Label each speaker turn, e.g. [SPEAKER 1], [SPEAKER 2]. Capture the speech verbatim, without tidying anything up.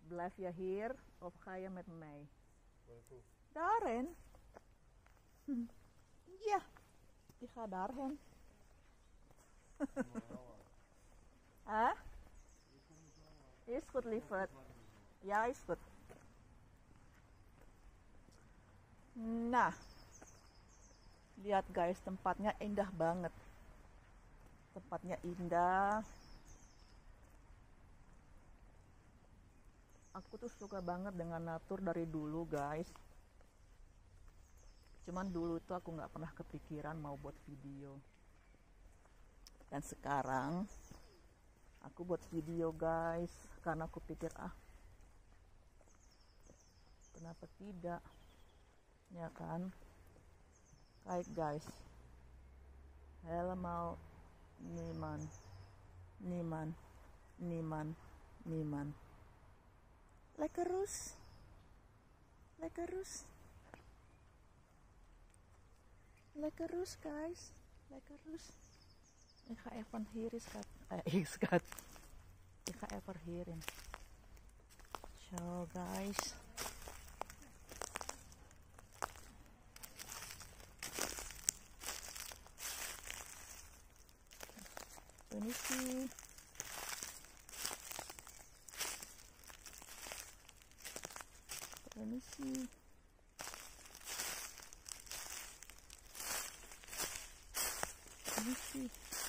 [SPEAKER 1] Blijf je hier of ga je met mij?
[SPEAKER 2] Waartoe?
[SPEAKER 1] Daarheen. Hm. Ja, ik ga daarheen. Hah? Is goed, lieverd. Ja, is goed. Nah, lihat guys, tempatnya indah banget. Tempatnya indah. Aku tuh suka banget dengan natur dari dulu guys. Cuman dulu itu aku nggak pernah kepikiran mau buat video. Dan sekarang aku buat video guys, karena aku pikir ah, kenapa tidak, ya kan? Kijk guys, helemaal niemand, niemand, niemand, niemand. Lekker rus, lekker rus, lekker rus guys, lekker rus. Ik ga even hier is schat. Eh, schat. Ik ga even hierin. Zo guys. Permisi. Permisi. Permisi.